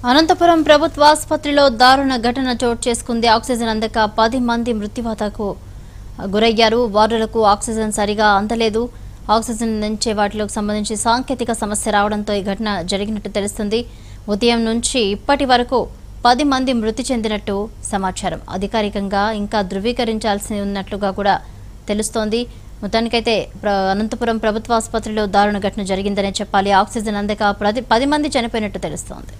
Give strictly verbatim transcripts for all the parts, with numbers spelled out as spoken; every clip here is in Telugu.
అనంతపురం ప్రభుత్వ ఆసుపత్రిలో దారుణ ఘటన చోటు చేసుకుంది. ఆక్సిజన్ అందక పది మంది మృత్యువాతకు గురయ్యారు. వార్డులకు ఆక్సిజన్ సరిగా అందలేదు. ఆక్సిజన్ అందించే వాటికి సంబంధించి సాంకేతిక సమస్య రావడంతో ఈ ఘటన జరిగినట్టు తెలుస్తుంది. ఉదయం నుంచి ఇప్పటి వరకు పది మంది మృతి చెందినట్టు సమాచారం. అధికారికంగా ఇంకా ధృవీకరించాల్సి ఉన్నట్లుగా కూడా తెలుస్తోంది. మొత్తానికైతే అనంతపురం ప్రభుత్వ ఆసుపత్రిలో దారుణ ఘటన జరిగిందనే చెప్పాలి. ఆక్సిజన్ అందక పది మంది చనిపోయినట్టు తెలుస్తోంది.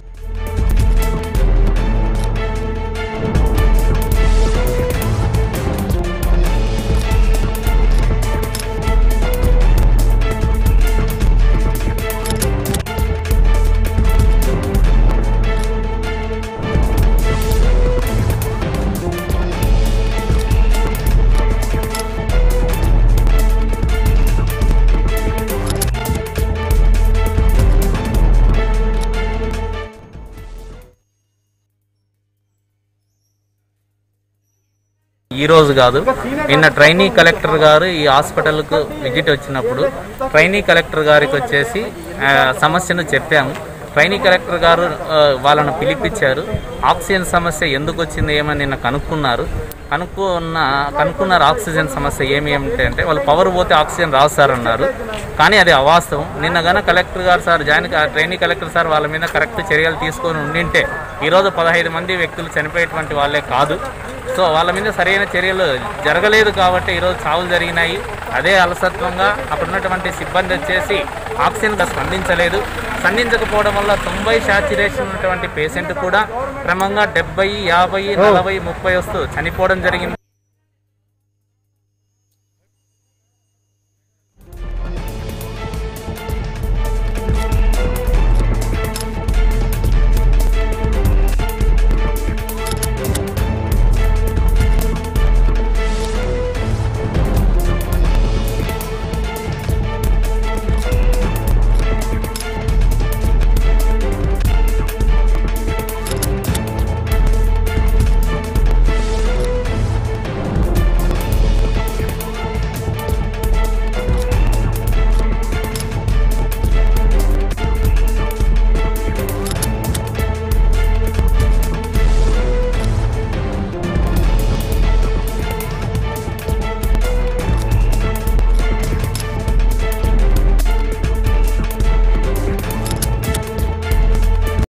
ఈ రోజు కాదు, నిన్న ట్రైనీ కలెక్టర్ గారు ఈ హాస్పిటల్కు విజిట్ వచ్చినప్పుడు ట్రైనీ కలెక్టర్ గారికి వచ్చేసి సమస్యను చెప్పాము. ట్రైనీ కలెక్టర్ గారు వాళ్ళను పిలిపించారు. ఆక్సిజన్ సమస్య ఎందుకు వచ్చింది ఏమని నిన్న కనుక్కున్నారు. కనుక్కున్న కనుక్కున్నారు ఆక్సిజన్ సమస్య ఏమి ఏమిటంటే వాళ్ళు పవర్ పోతే ఆక్సిజన్ రాస్తారన్నారు. కానీ అది అవాస్తవం. నిన్న కనుక కలెక్టర్ గారు sir join trainee collector sir వాళ్ళ మీద కరెక్ట్ చర్యలు తీసుకొని ఉండింటే ఈరోజు పదహైదు మంది వ్యక్తులు చనిపోయేటువంటి వాళ్ళే కాదు. సో వాళ్ళ మీద సరైన చర్యలు జరగలేదు కాబట్టి ఈరోజు చావులు జరిగినాయి. అదే అలసత్వంగా అక్కడ ఉన్నటువంటి సిబ్బంది వచ్చేసి ఆక్సిజన్గా స్పందించలేదు. స్పందించకపోవడం వల్ల తొంభై శాచురేషన్ ఉన్నటువంటి పేషెంట్ కూడా క్రమంగా డెబ్బై యాభై నలభై ముప్పై వస్తూ చనిపోవడం జరిగింది.